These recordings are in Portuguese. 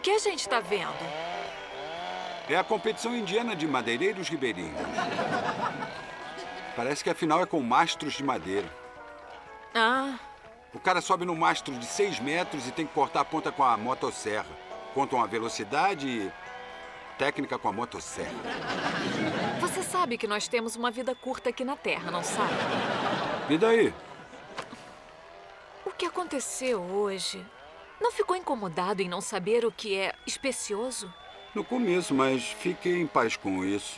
que a gente tá vendo? É a competição indiana de madeireiros ribeirinhos. Parece que a final é com mastros de madeira. Ah, O cara sobe no mastro de 6 metros e tem que cortar a ponta com a motosserra. Contam a velocidade e técnica com a motosserra. você sabe que nós temos uma vida curta aqui na Terra, não sabe? E daí? O que aconteceu hoje? Não ficou incomodado em não saber o que é especioso? No começo, mas fiquei em paz com isso.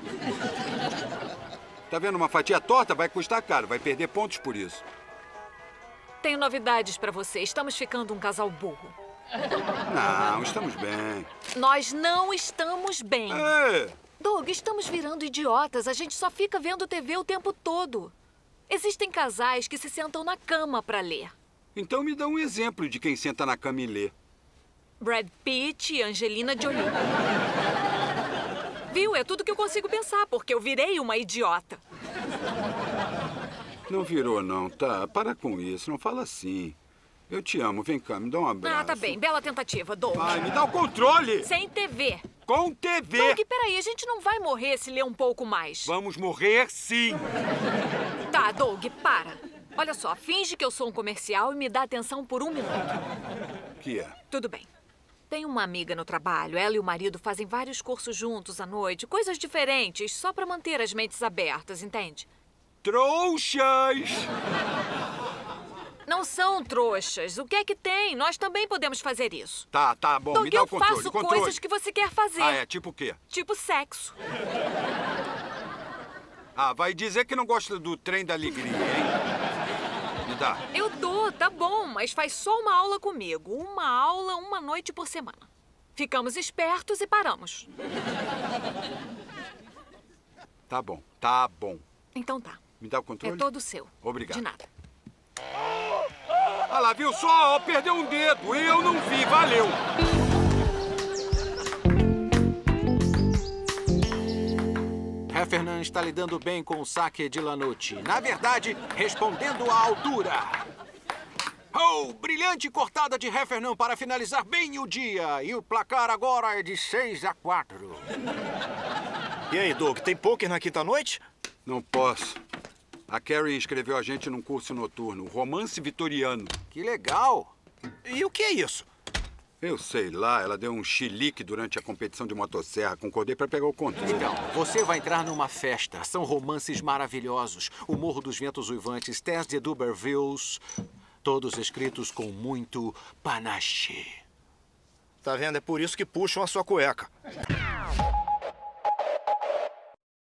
Tá vendo? Uma fatia torta vai custar caro, vai perder pontos por isso. Tenho novidades pra você. Estamos ficando um casal burro. Não, estamos bem. Nós não estamos bem. É. Doug, estamos virando idiotas. A gente só fica vendo TV o tempo todo. Existem casais que se sentam na cama pra ler. Então me dá um exemplo de quem senta na cama e lê. Brad Pitt e Angelina Jolie. Viu? É tudo que eu consigo pensar, porque eu virei uma idiota. Não virou, não, tá? Para com isso, não fala assim. Eu te amo, vem cá, me dá um abraço. Ah, tá bem. Bela tentativa, Doug. Ai, me dá o controle! Sem TV. Com TV! Doug, peraí, a gente não vai morrer se ler um pouco mais. Vamos morrer, sim! Tá, Doug, para. Olha só, finge que eu sou um comercial e me dá atenção por 1 minuto. Que é? Tudo bem. Tem uma amiga no trabalho, ela e o marido fazem vários cursos juntos à noite, coisas diferentes, só pra manter as mentes abertas, entende? Trouxas! Não são trouxas. O que é que tem? Nós também podemos fazer isso. Tá bom, Doug, me dá eu o controle. faço Controle. coisas que você quer fazer. Ah, é? Tipo o quê? Tipo sexo. Ah, vai dizer que não gosta do trem da alegria, hein? Me dá. Eu dou, tá bom, mas faz só uma aula comigo. Uma aula, uma noite por semana. Ficamos espertos e paramos. Tá bom, tá bom. Então tá. Me dá o controle? É todo seu. Obrigado. De nada. Ah lá, viu só? Perdeu um dedo. Eu não vi, valeu. Heffernan está lidando bem com o saque de Lanucci. Na verdade, respondendo à altura. Oh, brilhante cortada de Heffernan para finalizar bem o dia. E o placar agora é de 6-4. E aí, Doug, tem pôquer na quinta-noite? Não posso. A Carrie inscreveu a gente num curso noturno, romance vitoriano. Que legal. E o que é isso? Eu sei lá, ela deu um chilique durante a competição de motosserra. Concordei pra pegar o controle. Então, você vai entrar numa festa. São romances maravilhosos. O Morro dos Ventos Uivantes, Tess de Dubervilles, todos escritos com muito panache. Tá vendo? É por isso que puxam a sua cueca.